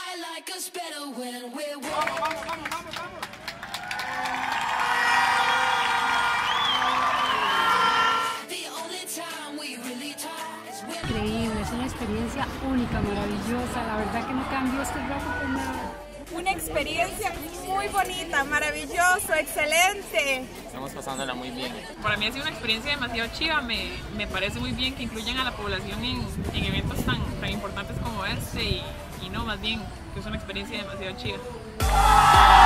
Increíble, es una experiencia única, maravillosa, la verdad que no cambió este rato por nada. Una experiencia muy bonita, maravilloso, excelente. Estamos pasándola muy bien. Para mí ha sido una experiencia demasiado chiva, me parece muy bien que incluyan a la población en eventos tan importantes como este y no, más bien que es una experiencia demasiado chiva.